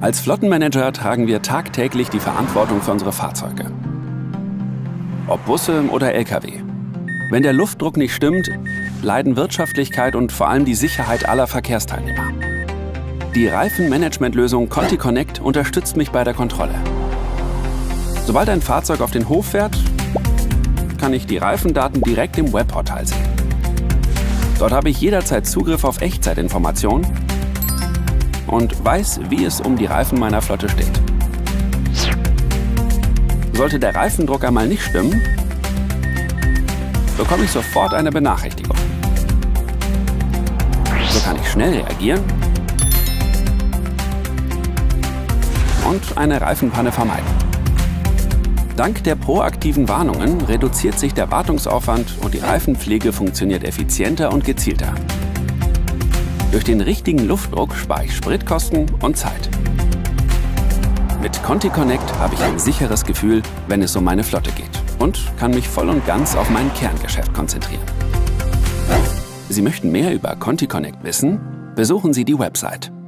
Als Flottenmanager tragen wir tagtäglich die Verantwortung für unsere Fahrzeuge. Ob Busse oder Lkw. Wenn der Luftdruck nicht stimmt, leiden Wirtschaftlichkeit und vor allem die Sicherheit aller Verkehrsteilnehmer. Die Reifenmanagementlösung ContiConnect unterstützt mich bei der Kontrolle. Sobald ein Fahrzeug auf den Hof fährt, kann ich die Reifendaten direkt im Webportal sehen. Dort habe ich jederzeit Zugriff auf Echtzeitinformationen und weiß, wie es um die Reifen meiner Flotte steht. Sollte der Reifendruck einmal nicht stimmen, bekomme ich sofort eine Benachrichtigung. So kann ich schnell reagieren und eine Reifenpanne vermeiden. Dank der proaktiven Warnungen reduziert sich der Wartungsaufwand und die Reifenpflege funktioniert effizienter und gezielter. Durch den richtigen Luftdruck spare ich Spritkosten und Zeit. Mit ContiConnect habe ich ein sicheres Gefühl, wenn es um meine Flotte geht und kann mich voll und ganz auf mein Kerngeschäft konzentrieren. Sie möchten mehr über ContiConnect wissen? Besuchen Sie die Website.